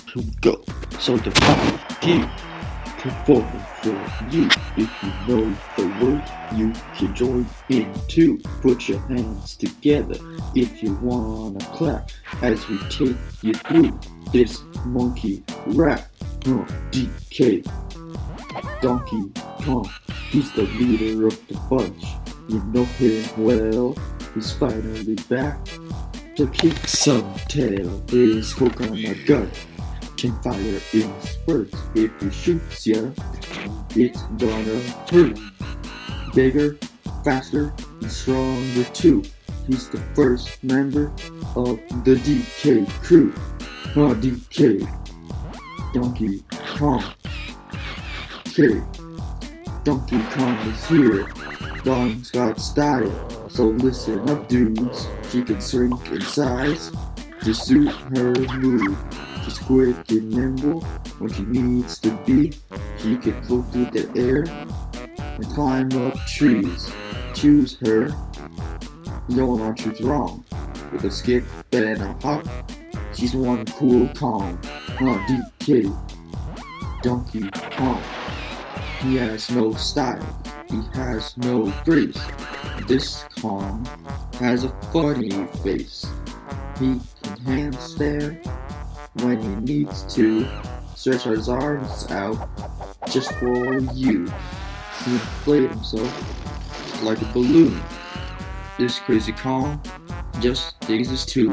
Go. So the keep performing for you. If you know the word, you can join in too. Put your hands together if you wanna clap as we take you through this monkey rap. DK Donkey Kong, he's the leader of the bunch. You know him well, he's finally back to kick some tail. His coconut gun can fire in spurts. If he shoots ya, it's gonna hurt. Bigger, faster, and stronger too. He's the first member of the DK crew. DK Donkey Kong. Okay, Donkey Kong is here. Dong's got style, so listen up dudes. She can shrink in size to suit her mood. She's quick and nimble when she needs to be. She can float through the air and climb up trees. Choose her, you don't want to choose wrong. With a skip and a hop, she's one cool Kong. DK Donkey Kong. He has no style, he has no grace. This Kong has a funny face. He can hand stare when he needs to, stretch his arms out just for you. He inflates himself like a balloon. This crazy Kong just digs his tune.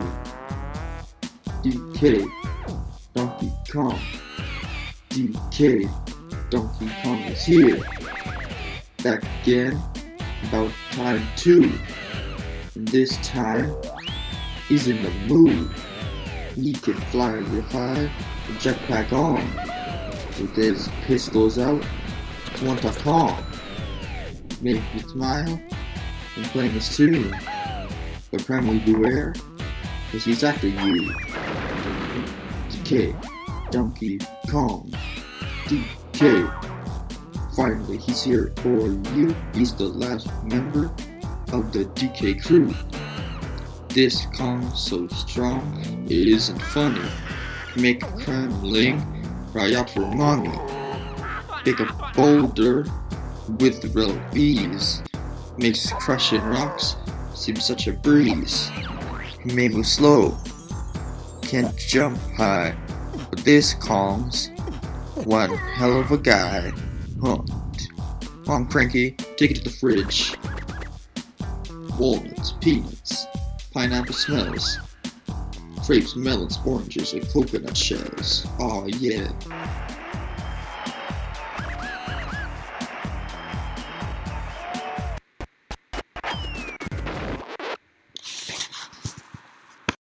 DK Donkey Kong. DK Donkey Kong is here. Back again, about time too. And this time, he's in the mood. He can fly real high, with jetpack on. With his pistols out, it's one tough Kong. Make you smile, and playing his tune. But friendly beware, cause he's after you. DK Donkey Kong. DK. Finally, he's here for you. He's the last member of the DK crew. This Kong's so strong, it isn't funny. Make a trembling, cry out for mommy. Pick a boulder with real ease. Makes crushing rocks seem such a breeze. He may move slow, can't jump high, but this Kong's one hell of a guy. Come on, Cranky, take it to the fridge. Walnuts, peanuts, pineapple smells, grapes, melons, oranges, and coconut shells. Aw, yeah.